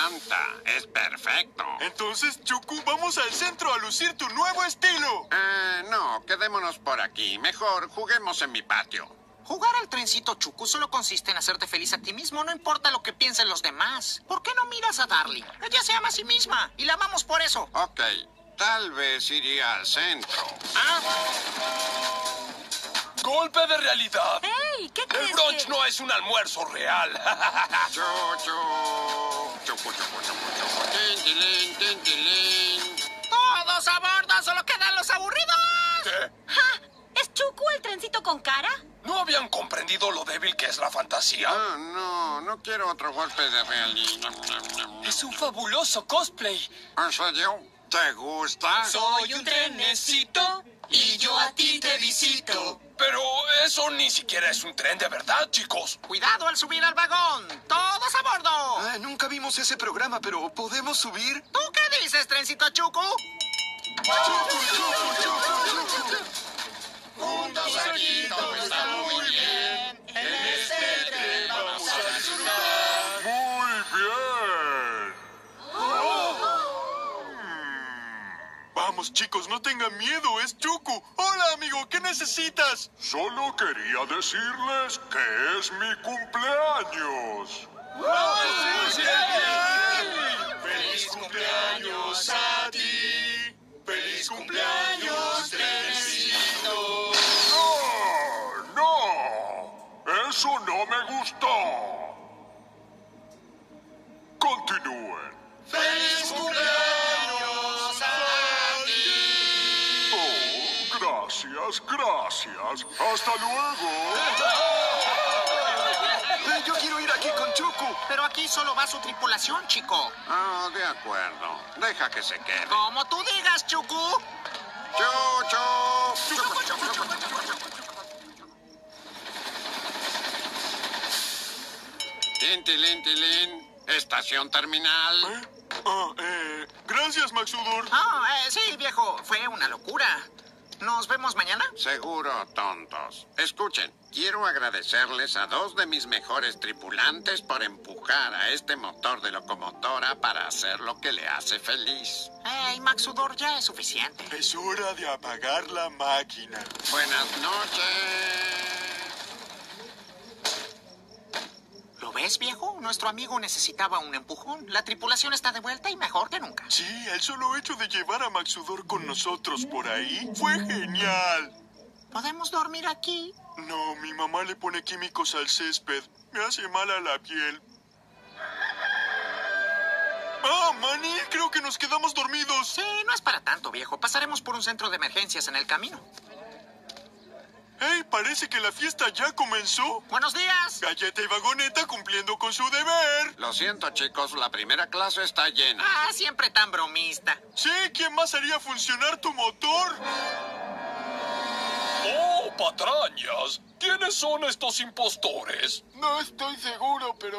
encanta. Es perfecto. Entonces, Chuku, vamos al centro a lucir tu nuevo estilo. No, quedémonos por aquí. Mejor juguemos en mi patio. Jugar al trencito, Chuku, solo consiste en hacerte feliz a ti mismo, no importa lo que piensen los demás. ¿Por qué no miras a Darling? Ella se ama a sí misma y la amamos por eso. Ok, tal vez iría al centro. ¡Golpe de realidad! ¡Ey! ¿Qué crees El brunch que...? no es un almuerzo real. Chu, chu. Chucu, chucu, chucu, chucu. Tintilín, tintilín. ¡Todos a bordo! ¡Solo quedan los aburridos! ¿Qué? ¡Ja! ¿Es Chuku el trencito con cara? ¿No habían comprendido lo débil que es la fantasía? No quiero otro golpe de realidad. Es un fabuloso cosplay. ¿En serio? ¿Te gusta? Soy un trenecito y yo a ti te visito. Pero eso ni siquiera es un tren de verdad, chicos. ¡Cuidado al subir al vagón! ¡Todos a bordo! Nunca vimos ese programa, pero ¿podemos subir? ¿Tú qué dices, trencito Chuku? Juntos aquí todo está muy bien. En este tren vamos a disfrutar. Muy bien. Vamos, chicos, no tengan miedo, es Chuku. Hola, amigo, ¿qué necesitas? Solo quería decirles que es mi cumpleaños. ¡Feliz cumpleaños a ti! ¡Feliz cumpleaños, trenecito! ¡No! ¡Eso no me gustó! Continúen. ¡Feliz cumpleaños a ti! Oh, gracias. Hasta luego. Yo quiero ir aquí con Chuku. Pero aquí solo va su tripulación, chico. De acuerdo. Deja que se quede. Como tú digas, Chuku. Chu, chu. Chucu, chucu, chucu, chucu. Tintilín, tilín. Estación terminal. Gracias, Maxudor. Sí, viejo. Fue una locura. ¿Nos vemos mañana? Seguro, tontos. Escuchen, quiero agradecerles a 2 de mis mejores tripulantes por empujar a este motor de locomotora para hacer lo que le hace feliz. Hey, Maxudor, ya es suficiente. Es hora de apagar la máquina. Buenas noches. ¿Lo ves, viejo? Nuestro amigo necesitaba un empujón. La tripulación está de vuelta y mejor que nunca. Sí, el solo hecho de llevar a Maxudor con nosotros por ahí fue genial. ¿Podemos dormir aquí? No, mi mamá le pone químicos al césped. Me hace mal a la piel. Manny, creo que nos quedamos dormidos. Sí, no es para tanto, viejo. Pasaremos por un centro de emergencias en el camino. Hey, parece que la fiesta ya comenzó. ¡Buenos días! Galleta y Vagoneta cumpliendo con su deber. Lo siento, chicos, la primera clase está llena. Siempre tan bromista. Sí, ¿quién más haría funcionar tu motor? ¡Oh, patrañas! ¿Quiénes son estos impostores? No estoy seguro, pero...